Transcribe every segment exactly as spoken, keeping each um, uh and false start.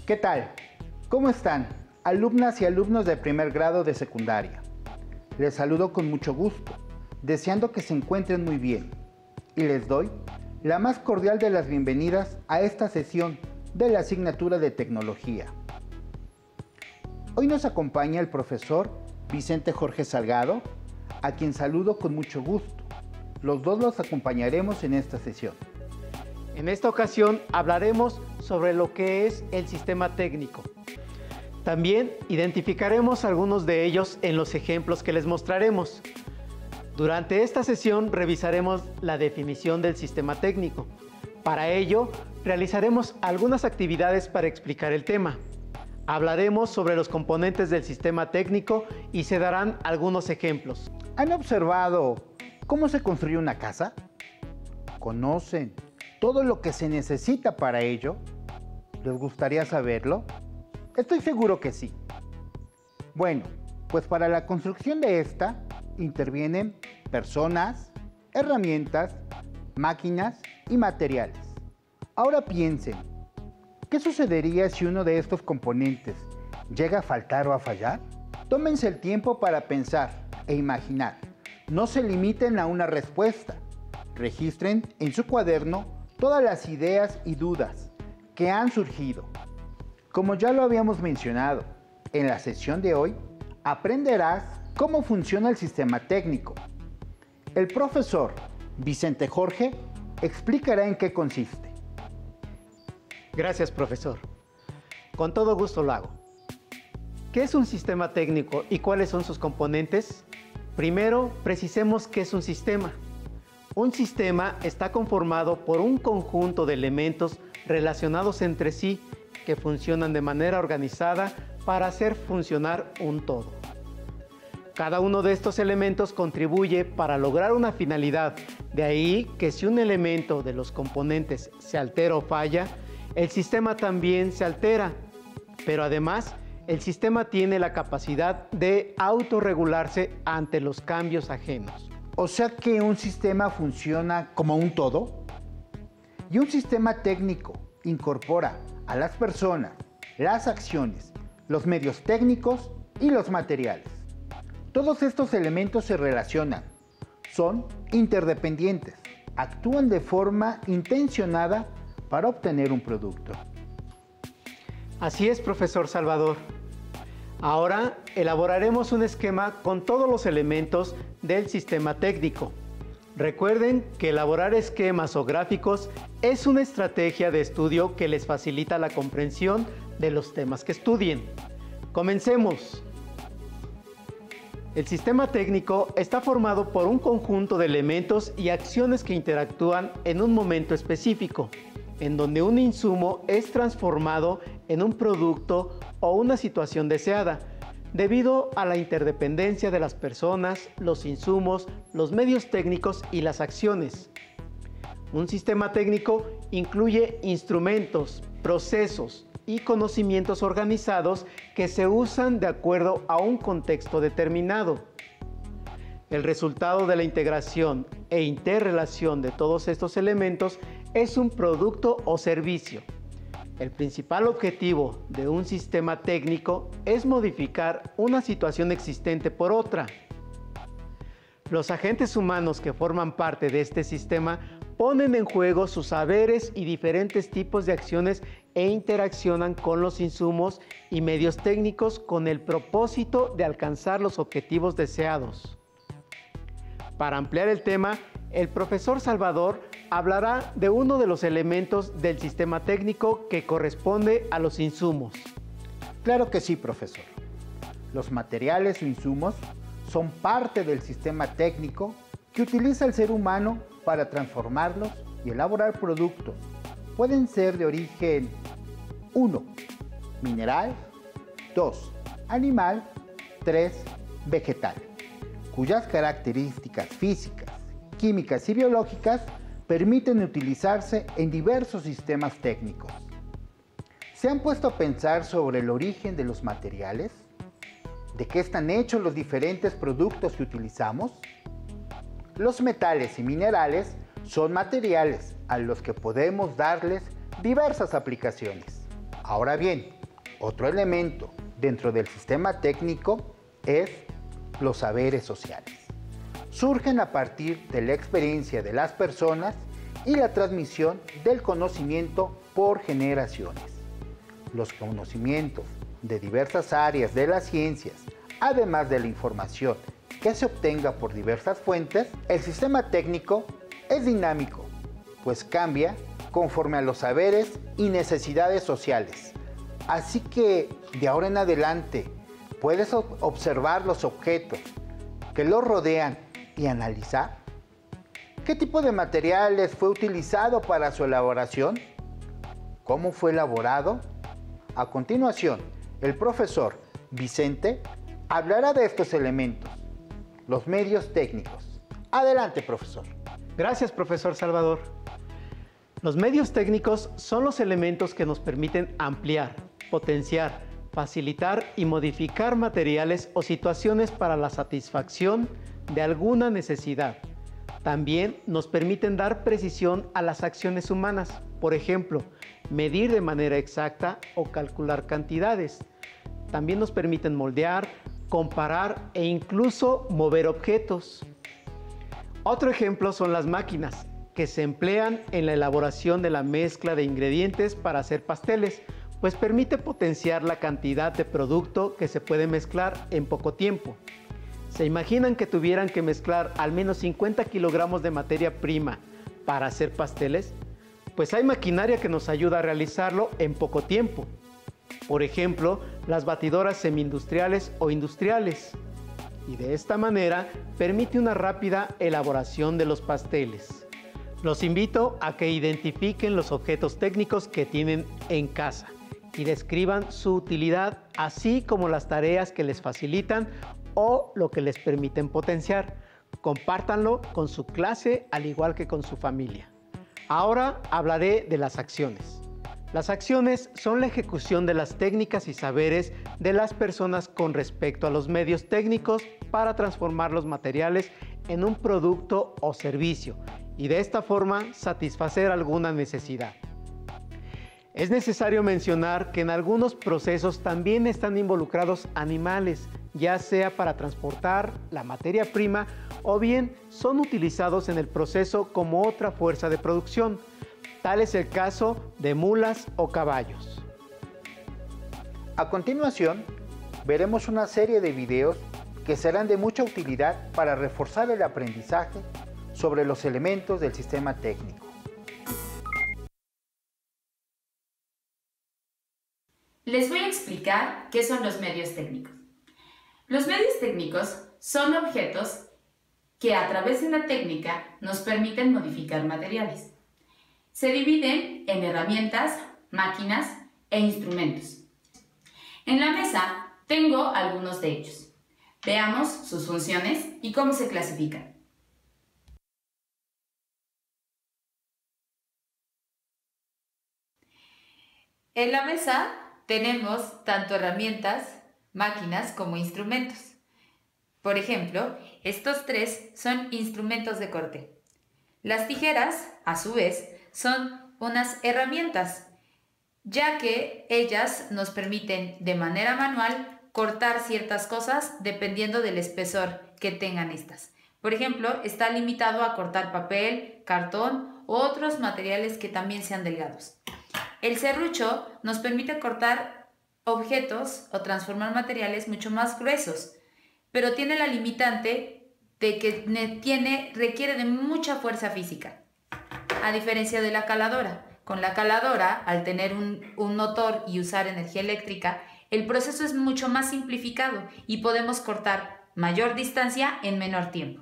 ¿Qué tal? ¿Cómo están, alumnas y alumnos de primer grado de secundaria? Les saludo con mucho gusto, deseando que se encuentren muy bien, y les doy la más cordial de las bienvenidas a esta sesión de la asignatura de Tecnología. Hoy nos acompaña el profesor Vicente Jorge Salgado, a quien saludo con mucho gusto. Los dos los acompañaremos en esta sesión. En esta ocasión hablaremos sobre lo que es el sistema técnico. También identificaremos algunos de ellos en los ejemplos que les mostraremos. Durante esta sesión revisaremos la definición del sistema técnico. Para ello, realizaremos algunas actividades para explicar el tema. Hablaremos sobre los componentes del sistema técnico y se darán algunos ejemplos. ¿Han observado cómo se construye una casa? ¿Conocen todo lo que se necesita para ello? ¿Les gustaría saberlo? Estoy seguro que sí. Bueno, pues para la construcción de esta intervienen personas, herramientas, máquinas y materiales. Ahora piensen, ¿qué sucedería si uno de estos componentes llega a faltar o a fallar? Tómense el tiempo para pensar e imaginar. No se limiten a una respuesta. Registren en su cuaderno todas las ideas y dudas que han surgido. Como ya lo habíamos mencionado, en la sesión de hoy aprenderás cómo funciona el sistema técnico. El profesor Vicente Jorge explicará en qué consiste. Gracias, profesor. Con todo gusto lo hago. ¿Qué es un sistema técnico y cuáles son sus componentes? Primero, precisemos qué es un sistema. Un sistema está conformado por un conjunto de elementos relacionados entre sí que funcionan de manera organizada para hacer funcionar un todo. Cada uno de estos elementos contribuye para lograr una finalidad. De ahí que si un elemento de los componentes se altera o falla, el sistema también se altera. Pero además, el sistema tiene la capacidad de autorregularse ante los cambios ajenos. O sea que un sistema funciona como un todo. Y un sistema técnico incorpora a las personas, las acciones, los medios técnicos y los materiales. Todos estos elementos se relacionan, son interdependientes, actúan de forma intencionada para obtener un producto. Así es, profesor Salvador. Ahora elaboraremos un esquema con todos los elementos del sistema técnico. Recuerden que elaborar esquemas o gráficos es una estrategia de estudio que les facilita la comprensión de los temas que estudien. Comencemos. El sistema técnico está formado por un conjunto de elementos y acciones que interactúan en un momento específico, en donde un insumo es transformado en un producto o una situación deseada, debido a la interdependencia de las personas, los insumos, los medios técnicos y las acciones. Un sistema técnico incluye instrumentos, procesos y conocimientos organizados que se usan de acuerdo a un contexto determinado. El resultado de la integración e interrelación de todos estos elementos es un producto o servicio. El principal objetivo de un sistema técnico es modificar una situación existente por otra. Los agentes humanos que forman parte de este sistema ponen en juego sus saberes y diferentes tipos de acciones e interaccionan con los insumos y medios técnicos con el propósito de alcanzar los objetivos deseados. Para ampliar el tema, el profesor Salvador hablará de uno de los elementos del sistema técnico que corresponde a los insumos. Claro que sí, profesor. Los materiales o insumos son parte del sistema técnico que utiliza el ser humano para transformarlos y elaborar productos. Pueden ser de origen uno. Mineral, dos. Animal, tres. Vegetal, cuyas características físicas, químicas y biológicas permiten utilizarse en diversos sistemas técnicos. ¿Se han puesto a pensar sobre el origen de los materiales? ¿De qué están hechos los diferentes productos que utilizamos? Los metales y minerales son materiales a los que podemos darles diversas aplicaciones. Ahora bien, Otro elemento dentro del sistema técnico es los saberes sociales. Surgen a partir de la experiencia de las personas y la transmisión del conocimiento por generaciones. Los conocimientos de diversas áreas de las ciencias, además de la información que se obtenga por diversas fuentes, el sistema técnico es dinámico, pues cambia conforme a los saberes y necesidades sociales. Así que de ahora en adelante puedes observar los objetos que los rodean y analizar qué tipo de materiales fue utilizado para su elaboración, cómo fue elaborado. A continuación, el profesor Vicente hablará de estos elementos, los medios técnicos. Adelante, profesor. Gracias, profesor Salvador. Los medios técnicos son los elementos que nos permiten ampliar, potenciar, facilitar y modificar materiales o situaciones para la satisfacción de alguna necesidad. También nos permiten dar precisión a las acciones humanas, por ejemplo, medir de manera exacta o calcular cantidades. También nos permiten moldear, comparar e incluso mover objetos. Otro ejemplo son las máquinas, que se emplean en la elaboración de la mezcla de ingredientes para hacer pasteles, pues permite potenciar la cantidad de producto que se puede mezclar en poco tiempo. ¿Se imaginan que tuvieran que mezclar al menos cincuenta kilogramos de materia prima para hacer pasteles? Pues hay maquinaria que nos ayuda a realizarlo en poco tiempo. Por ejemplo, las batidoras semi-industriales o industriales. Y de esta manera permite una rápida elaboración de los pasteles. Los invito a que identifiquen los objetos técnicos que tienen en casa y describan su utilidad, así como las tareas que les facilitan o lo que les permiten potenciar. Compártanlo con su clase al igual que con su familia. Ahora hablaré de las acciones. Las acciones son la ejecución de las técnicas y saberes de las personas con respecto a los medios técnicos para transformar los materiales en un producto o servicio y de esta forma satisfacer alguna necesidad. Es necesario mencionar que en algunos procesos también están involucrados animales, ya sea para transportar la materia prima o bien son utilizados en el proceso como otra fuerza de producción. Tal es el caso de mulas o caballos. A continuación, veremos una serie de videos que serán de mucha utilidad para reforzar el aprendizaje sobre los elementos del sistema técnico. Les voy a explicar qué son los medios técnicos. Los medios técnicos son objetos que a través de una técnica nos permiten modificar materiales. Se dividen en herramientas, máquinas e instrumentos. En la mesa tengo algunos de ellos. Veamos sus funciones y cómo se clasifican. En la mesa tenemos tanto herramientas, máquinas como instrumentos. Por ejemplo, estos tres son instrumentos de corte. Las tijeras, a su vez, son unas herramientas, ya que ellas nos permiten de manera manual cortar ciertas cosas dependiendo del espesor que tengan estas. Por ejemplo, está limitado a cortar papel, cartón u otros materiales que también sean delgados. El serrucho nos permite cortar objetos o transformar materiales mucho más gruesos, pero tiene la limitante de que tiene, requiere de mucha fuerza física. A diferencia de la caladora. Con la caladora, al tener un, un motor y usar energía eléctrica, el proceso es mucho más simplificado y podemos cortar mayor distancia en menor tiempo.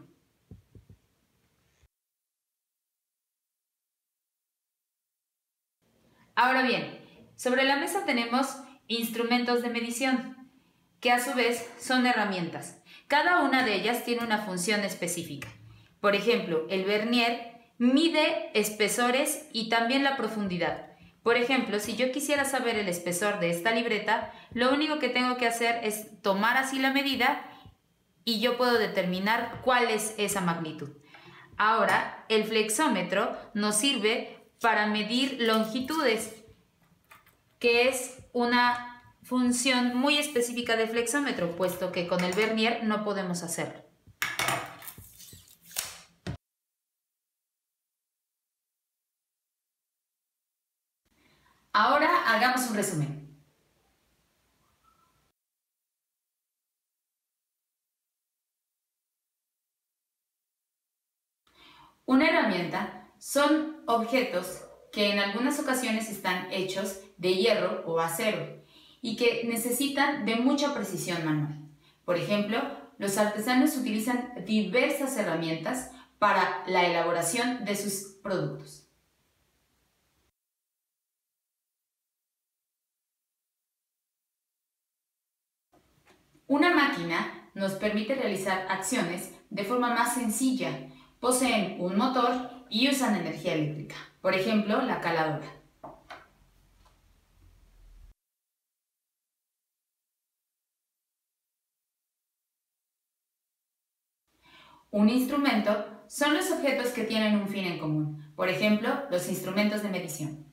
Ahora bien, sobre la mesa tenemos instrumentos de medición, que a su vez son herramientas. Cada una de ellas tiene una función específica. Por ejemplo, el vernier mide espesores y también la profundidad. Por ejemplo, si yo quisiera saber el espesor de esta libreta, lo único que tengo que hacer es tomar así la medida y yo puedo determinar cuál es esa magnitud. Ahora, el flexómetro nos sirve para medir longitudes, que es una función muy específica de flexómetro, puesto que con el vernier no podemos hacerlo. Ahora hagamos un resumen. Una herramienta son objetos que en algunas ocasiones están hechos de hierro o acero y que necesitan de mucha precisión manual. Por ejemplo, los artesanos utilizan diversas herramientas para la elaboración de sus productos. Una máquina nos permite realizar acciones de forma más sencilla. Poseen un motor y usan energía eléctrica. Por ejemplo, la caladora. Un instrumento son los objetos que tienen un fin en común. Por ejemplo, los instrumentos de medición.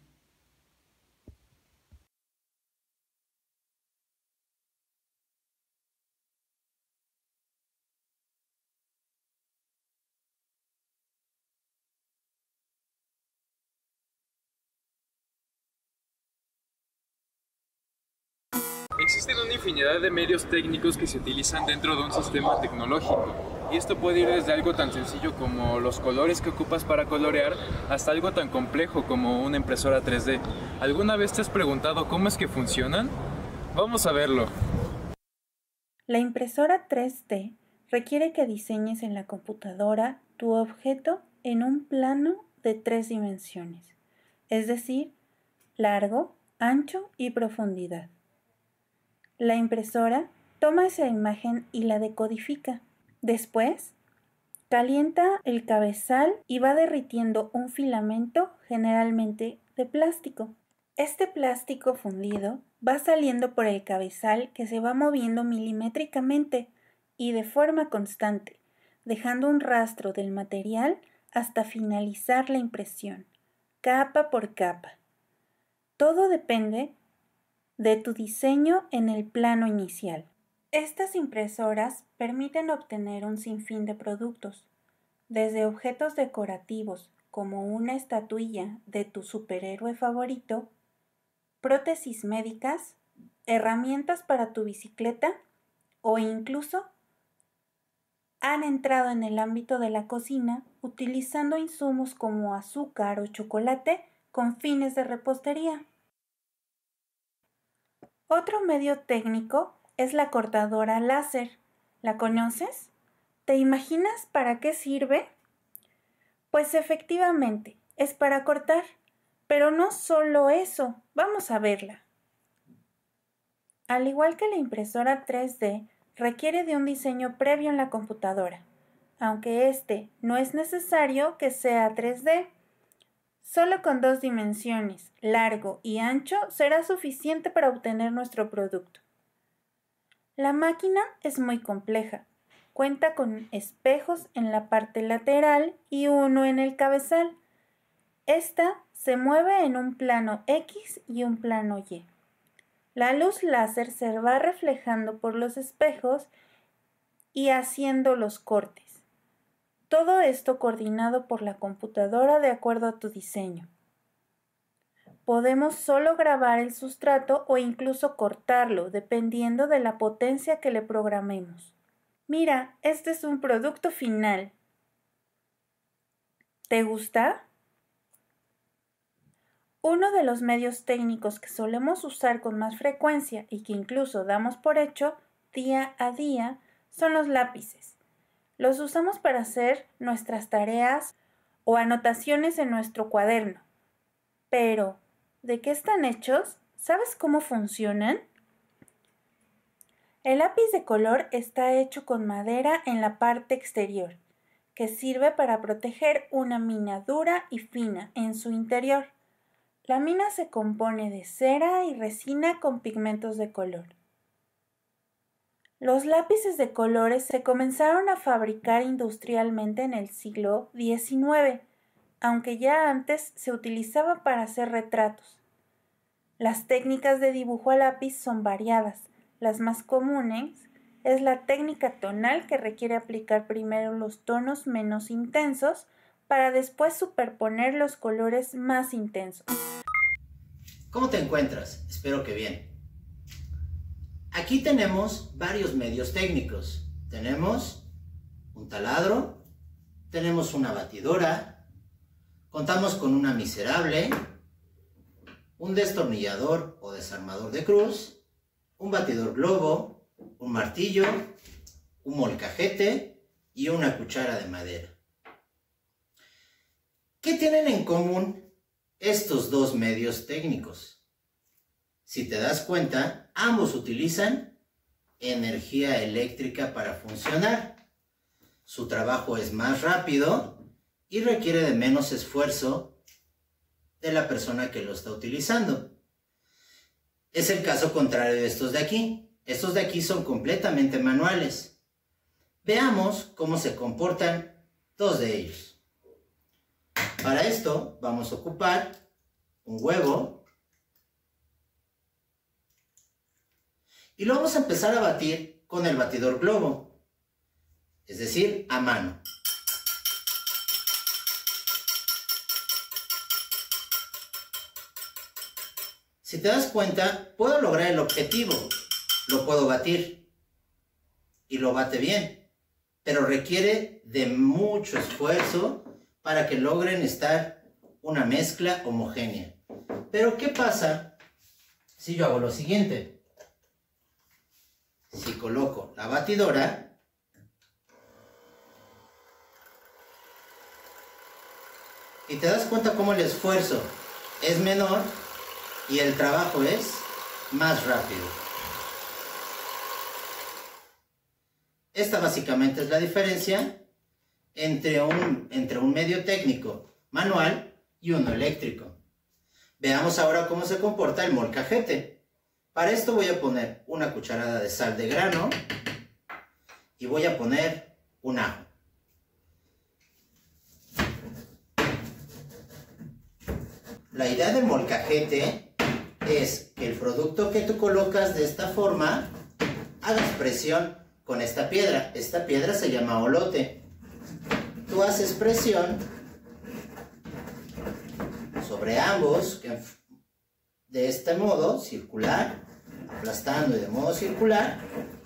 Existen una infinidad de medios técnicos que se utilizan dentro de un sistema tecnológico, y esto puede ir desde algo tan sencillo como los colores que ocupas para colorear hasta algo tan complejo como una impresora tres D. ¿Alguna vez te has preguntado cómo es que funcionan? Vamos a verlo. La impresora tres D requiere que diseñes en la computadora tu objeto en un plano de tres dimensiones, es decir, largo, ancho y profundidad. La impresora toma esa imagen y la decodifica. Después, calienta el cabezal y va derritiendo un filamento, generalmente de plástico. Este plástico fundido va saliendo por el cabezal, que se va moviendo milimétricamente y de forma constante, dejando un rastro del material hasta finalizar la impresión, capa por capa. Todo depende de tu diseño en el plano inicial. Estas impresoras permiten obtener un sinfín de productos, desde objetos decorativos como una estatuilla de tu superhéroe favorito, prótesis médicas, herramientas para tu bicicleta o incluso han entrado en el ámbito de la cocina utilizando insumos como azúcar o chocolate con fines de repostería. Otro medio técnico es la cortadora láser. ¿La conoces? ¿Te imaginas para qué sirve? Pues efectivamente, es para cortar, pero no solo eso. Vamos a verla. Al igual que la impresora tres D, requiere de un diseño previo en la computadora, aunque este no es necesario que sea tres D. Solo con dos dimensiones, largo y ancho, será suficiente para obtener nuestro producto. La máquina es muy compleja. Cuenta con espejos en la parte lateral y uno en el cabezal. Esta se mueve en un plano X y un plano Y. La luz láser se va reflejando por los espejos y haciendo los cortes. Todo esto coordinado por la computadora de acuerdo a tu diseño. Podemos solo grabar el sustrato o incluso cortarlo, dependiendo de la potencia que le programemos. Mira, este es un producto final. ¿Te gusta? Uno de los medios técnicos que solemos usar con más frecuencia y que incluso damos por hecho día a día son los lápices. Los usamos para hacer nuestras tareas o anotaciones en nuestro cuaderno. Pero, ¿de qué están hechos? ¿Sabes cómo funcionan? El lápiz de color está hecho con madera en la parte exterior, que sirve para proteger una mina dura y fina en su interior. La mina se compone de cera y resina con pigmentos de color. Los lápices de colores se comenzaron a fabricar industrialmente en el siglo diecinueve, aunque ya antes se utilizaban para hacer retratos. Las técnicas de dibujo a lápiz son variadas. Las más comunes es la técnica tonal, que requiere aplicar primero los tonos menos intensos para después superponer los colores más intensos. ¿Cómo te encuentras? Espero que bien. Aquí tenemos varios medios técnicos. Tenemos un taladro, tenemos una batidora, contamos con una miserable, un destornillador o desarmador de cruz, un batidor globo, un martillo, un molcajete y una cuchara de madera. ¿Qué tienen en común estos dos medios técnicos? Si te das cuenta, ambos utilizan energía eléctrica para funcionar. Su trabajo es más rápido y requiere de menos esfuerzo de la persona que lo está utilizando. Es el caso contrario de estos de aquí. Estos de aquí son completamente manuales. Veamos cómo se comportan dos de ellos. Para esto vamos a ocupar un huevo y lo vamos a empezar a batir con el batidor globo, es decir, a mano. Si te das cuenta, puedo lograr el objetivo, lo puedo batir y lo bate bien, pero requiere de mucho esfuerzo para que logren estar una mezcla homogénea. Pero ¿qué pasa si yo hago lo siguiente? Si coloco la batidora y te das cuenta cómo el esfuerzo es menor y el trabajo es más rápido. Esta básicamente es la diferencia entre un, entre un medio técnico manual y uno eléctrico. Veamos ahora cómo se comporta el molcajete. Para esto voy a poner una cucharada de sal de grano y voy a poner un ajo. La idea del molcajete es que el producto que tú colocas de esta forma hagas presión con esta piedra. Esta piedra se llama olote. Tú haces presión sobre ambos de este modo circular, aplastando y de modo circular,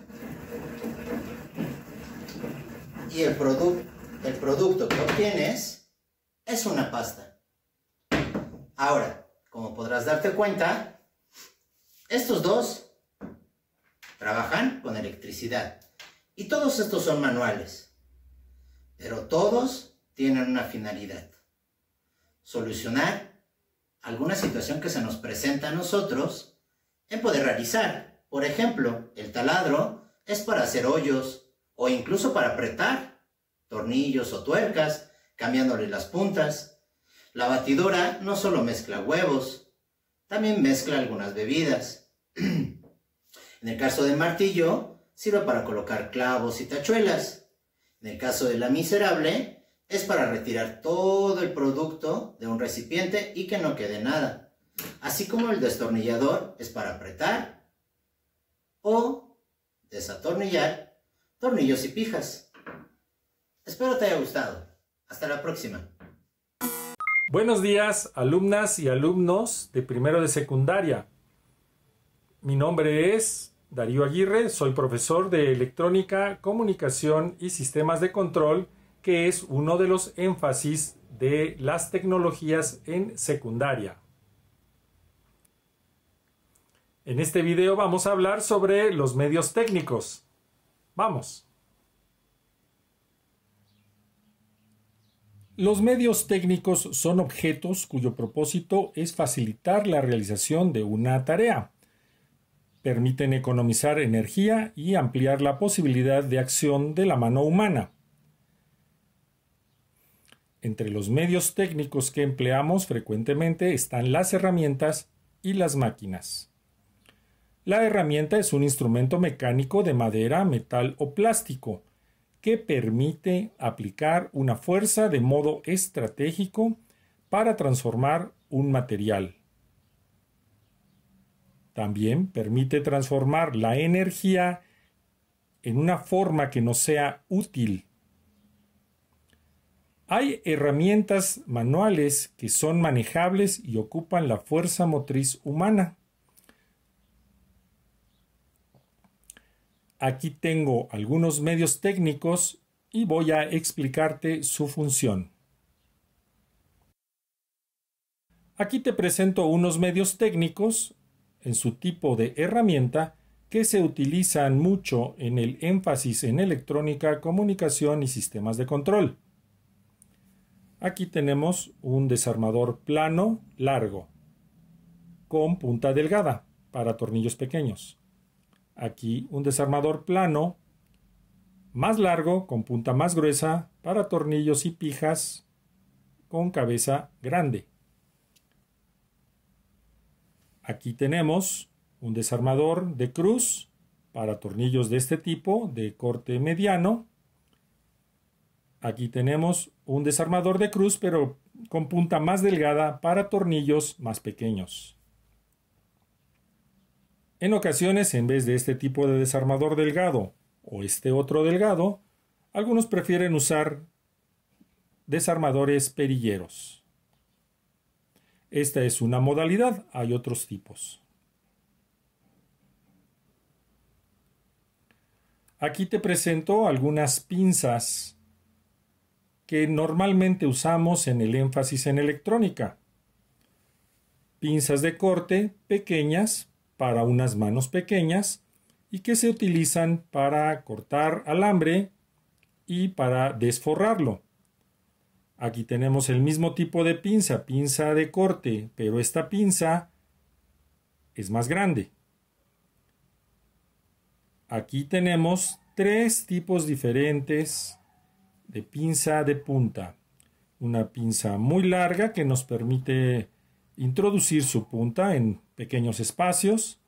y el, produ el producto que obtienes es una pasta. Ahora, como podrás darte cuenta, estos dos trabajan con electricidad y todos estos son manuales. Pero todos tienen una finalidad: solucionar alguna situación que se nos presenta a nosotros en poder realizar. Por ejemplo, el taladro es para hacer hoyos o incluso para apretar tornillos o tuercas, cambiándole las puntas. La batidora no solo mezcla huevos, también mezcla algunas bebidas. En el caso del martillo, sirve para colocar clavos y tachuelas. En el caso de la miserable, es para retirar todo el producto de un recipiente y que no quede nada. Así como el destornillador es para apretar o desatornillar tornillos y pijas. Espero te haya gustado. Hasta la próxima. Buenos días, alumnas y alumnos de primero de secundaria. Mi nombre es Darío Aguirre, soy profesor de Electrónica, Comunicación y Sistemas de Control, que es uno de los énfasis de las tecnologías en secundaria. En este video vamos a hablar sobre los medios técnicos. ¡Vamos! Los medios técnicos son objetos cuyo propósito es facilitar la realización de una tarea. Permiten economizar energía y ampliar la posibilidad de acción de la mano humana. Entre los medios técnicos que empleamos frecuentemente están las herramientas y las máquinas. La herramienta es un instrumento mecánico de madera, metal o plástico que permite aplicar una fuerza de modo estratégico para transformar un material. También permite transformar la energía en una forma que nos sea útil. Hay herramientas manuales que son manejables y ocupan la fuerza motriz humana. Aquí tengo algunos medios técnicos y voy a explicarte su función. Aquí te presento unos medios técnicos en su tipo de herramienta que se utilizan mucho en el énfasis en electrónica, comunicación y sistemas de control. Aquí tenemos un desarmador plano largo con punta delgada para tornillos pequeños. Aquí un desarmador plano más largo con punta más gruesa para tornillos y pijas con cabeza grande. Aquí tenemos un desarmador de cruz para tornillos de este tipo de corte mediano. Aquí tenemos un desarmador de cruz pero con punta más delgada para tornillos más pequeños. En ocasiones, en vez de este tipo de desarmador delgado o este otro delgado, algunos prefieren usar desarmadores perilleros. Esta es una modalidad, hay otros tipos. Aquí te presento algunas pinzas que normalmente usamos en el énfasis en electrónica. Pinzas de corte pequeñas para unas manos pequeñas y que se utilizan para cortar alambre y para desforrarlo. Aquí tenemos el mismo tipo de pinza, pinza de corte, pero esta pinza es más grande. Aquí tenemos tres tipos diferentes de pinza de punta. Una pinza muy larga que nos permite introducir su punta en pequeños espacios.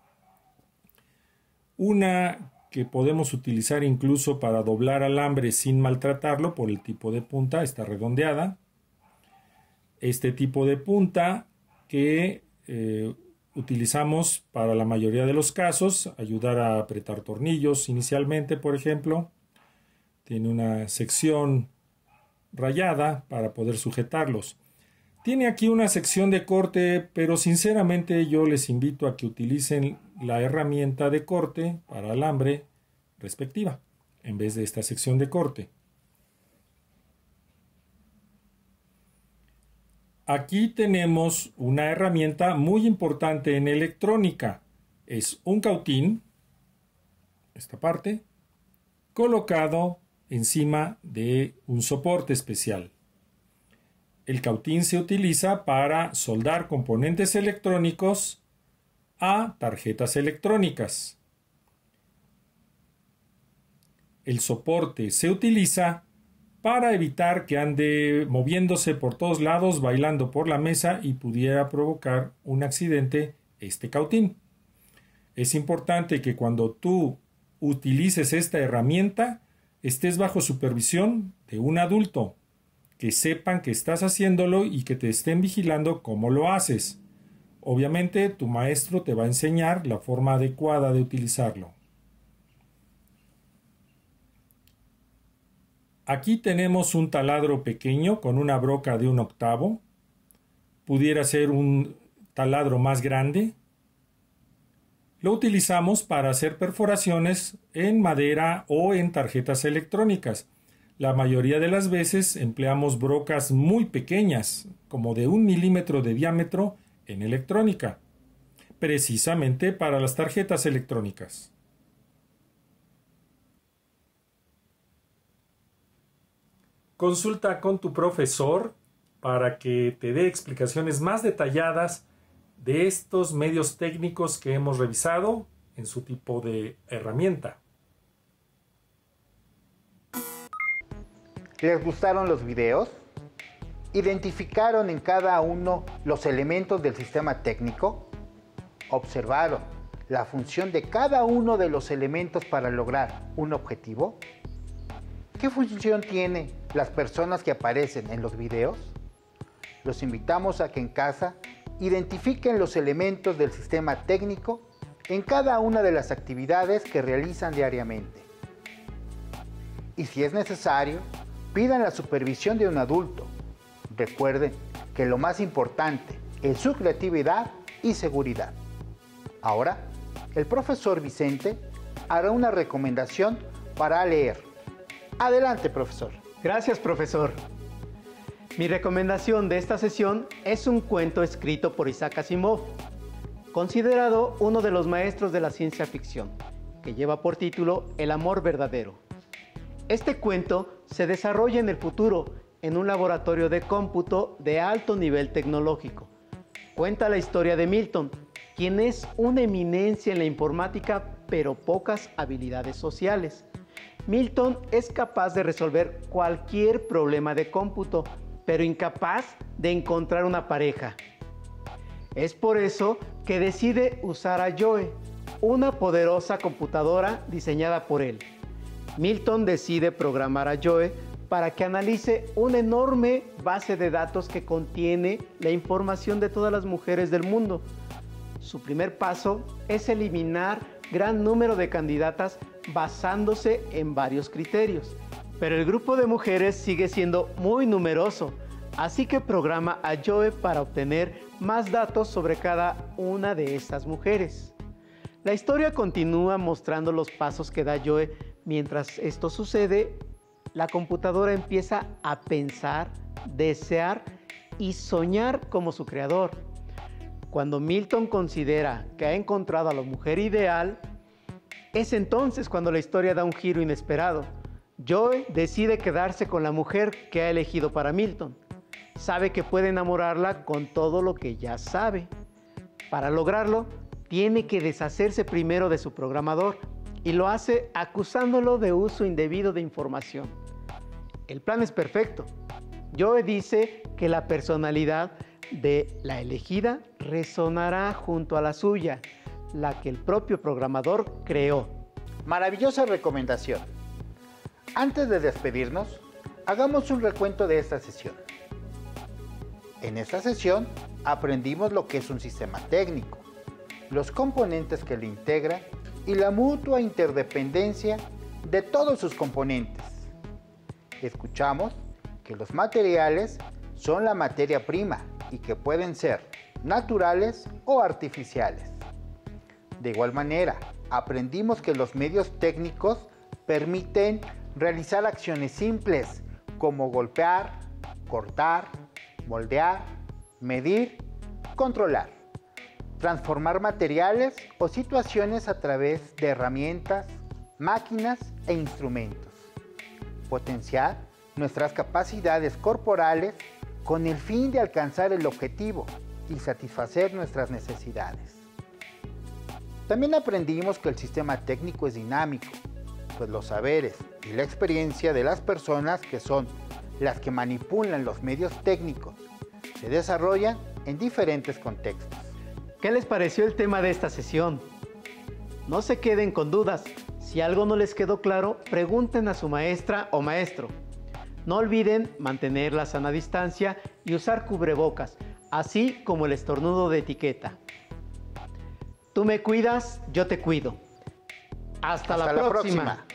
Una que podemos utilizar incluso para doblar alambre sin maltratarlo por el tipo de punta, está redondeada. Este tipo de punta que eh, utilizamos para la mayoría de los casos, ayudar a apretar tornillos inicialmente, por ejemplo. Tiene una sección rayada para poder sujetarlos. Tiene aquí una sección de corte, pero sinceramente yo les invito a que utilicen la herramienta de corte para alambre respectiva, en vez de esta sección de corte. Aquí tenemos una herramienta muy importante en electrónica. Es un cautín, esta parte, colocado encima de un soporte especial. El cautín se utiliza para soldar componentes electrónicos a tarjetas electrónicas. El soporte se utiliza para evitar que ande moviéndose por todos lados, bailando por la mesa y pudiera provocar un accidente este cautín. Es importante que cuando tú utilices esta herramienta estés bajo supervisión de un adulto, que sepan que estás haciéndolo y que te estén vigilando cómo lo haces. Obviamente tu maestro te va a enseñar la forma adecuada de utilizarlo. Aquí tenemos un taladro pequeño con una broca de un octavo. Pudiera ser un taladro más grande. Lo utilizamos para hacer perforaciones en madera o en tarjetas electrónicas. La mayoría de las veces empleamos brocas muy pequeñas, como de un milímetro de diámetro en electrónica, precisamente para las tarjetas electrónicas. Consulta con tu profesor para que te dé explicaciones más detalladas de estos medios técnicos que hemos revisado en su tipo de herramienta. ¿Les gustaron los videos? ¿Identificaron en cada uno los elementos del sistema técnico? ¿Observaron la función de cada uno de los elementos para lograr un objetivo? ¿Qué función tienen las personas que aparecen en los videos? Los invitamos a que en casa identifiquen los elementos del sistema técnico en cada una de las actividades que realizan diariamente. Y si es necesario, pidan la supervisión de un adulto. Recuerden que lo más importante es su creatividad y seguridad. Ahora, el profesor Vicente hará una recomendación para leer. Adelante, profesor. Gracias, profesor. Mi recomendación de esta sesión es un cuento escrito por Isaac Asimov, considerado uno de los maestros de la ciencia ficción, que lleva por título El amor verdadero. Este cuento se desarrolla en el futuro, en un laboratorio de cómputo de alto nivel tecnológico. Cuenta la historia de Milton, quien es una eminencia en la informática, pero pocas habilidades sociales. Milton es capaz de resolver cualquier problema de cómputo, pero incapaz de encontrar una pareja. Es por eso que decide usar a Joe, una poderosa computadora diseñada por él. Milton decide programar a Joe para que analice una enorme base de datos que contiene la información de todas las mujeres del mundo. Su primer paso es eliminar gran número de candidatas basándose en varios criterios. Pero el grupo de mujeres sigue siendo muy numeroso, así que programa a Joe para obtener más datos sobre cada una de estas mujeres. La historia continúa mostrando los pasos que da Joe. Mientras esto sucede, la computadora empieza a pensar, desear y soñar como su creador. Cuando Milton considera que ha encontrado a la mujer ideal, es entonces cuando la historia da un giro inesperado. Joe decide quedarse con la mujer que ha elegido para Milton. Sabe que puede enamorarla con todo lo que ya sabe. Para lograrlo, tiene que deshacerse primero de su programador y lo hace acusándolo de uso indebido de información. El plan es perfecto. Joe dice que la personalidad de la elegida resonará junto a la suya, la que el propio programador creó. Maravillosa recomendación. Antes de despedirnos, hagamos un recuento de esta sesión. En esta sesión aprendimos lo que es un sistema técnico, los componentes que lo integran y la mutua interdependencia de todos sus componentes. Escuchamos que los materiales son la materia prima y que pueden ser naturales o artificiales. De igual manera, aprendimos que los medios técnicos permiten realizar acciones simples como golpear, cortar, moldear, medir, controlar, transformar materiales o situaciones a través de herramientas, máquinas e instrumentos, potenciar nuestras capacidades corporales con el fin de alcanzar el objetivo y satisfacer nuestras necesidades. También aprendimos que el sistema técnico es dinámico, pues los saberes y la experiencia de las personas que son las que manipulan los medios técnicos se desarrollan en diferentes contextos. ¿Qué les pareció el tema de esta sesión? No se queden con dudas. Si algo no les quedó claro, pregunten a su maestra o maestro. No olviden mantener la sana distancia y usar cubrebocas, así como el estornudo de etiqueta. Tú me cuidas, yo te cuido. Hasta, Hasta la, la próxima. próxima.